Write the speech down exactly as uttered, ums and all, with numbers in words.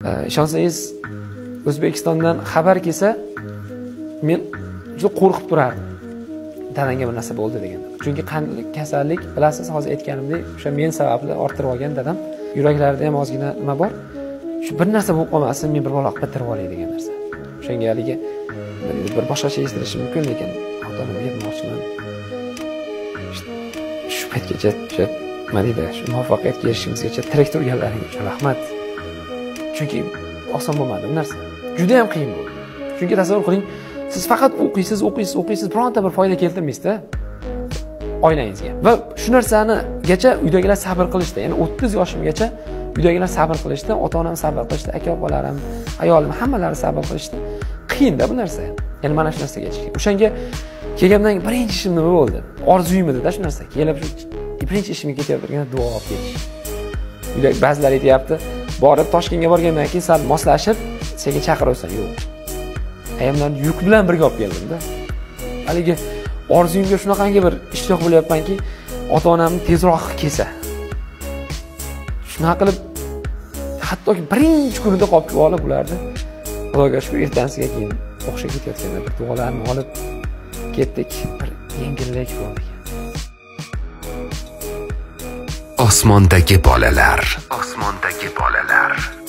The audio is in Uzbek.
Ishonsangiz, O'zbekistondan xabar kelsa, men juda qo'rqib turardim. Dadamga bir narsa bo'ldi degan. Chunki qandli kasallik, bilasiz, hozir aytganimdek, o'sha men sababli orttirib olgan dadam. Yuraklarida ham ozgina nima bor. Shu bir narsa bo'lib qolmasin, men bir bola bitirib olay degan narsa. O'shanga haligi bir boshqacha eshitilishi mumkin, lekin ota-onamga aytmoqchiman. Shu paytgacha shu nima deydi, shu muvaffaqiyatga erishishimizgacha tirik turganlaring uchun rahmat. Chunki oson bo'lmadi bu narsa. Juda ham qiyin bo'ldi. Chunki tasavvur qiling, siz faqat o'qiysiz, o'qiysiz, o'qiysiz, bironta bir foyda keltirmaysiz-da oilangizga. Va shu narsanigacha uydagilar sabr qilishdi. Ya'ni o'ttiz yoshimgacha uydagilar sabr qilishdi, ota-onam sabr qilishdi, aka-opalarim, ayolim hammalari sabr qilishdi. Qiyin-da bu narsa. Ya'ni mana shu narsaga yetishgan. O'shanga kelgandan birinchi ishim nima bo'ldi? Orzuyim edi-da shu narsa. Kelib shu birinchi ishimga ketayotgan duo olib ketish. Uyda ba'zilar aytayapti, borib Toshkentga borgandan keyin sal moslashib, senga chaqirursan, yo'q. Ayamdan yuk bilan birga olib keldim-da. Haligi orzuyimga shunaqangi bir ishtiyoq bo'lyapmanki, ota-onamni tezroq kelsa. Shunaqa qilib hattoki birinchi kunida qolib olib ularni Xudoga shukr ertasiga keyin o'qishga ketayotganda bir duolarni olib ketdik. Bir yengillik bo'ldi. Osmondagi bolalar, osmondagi bolalar.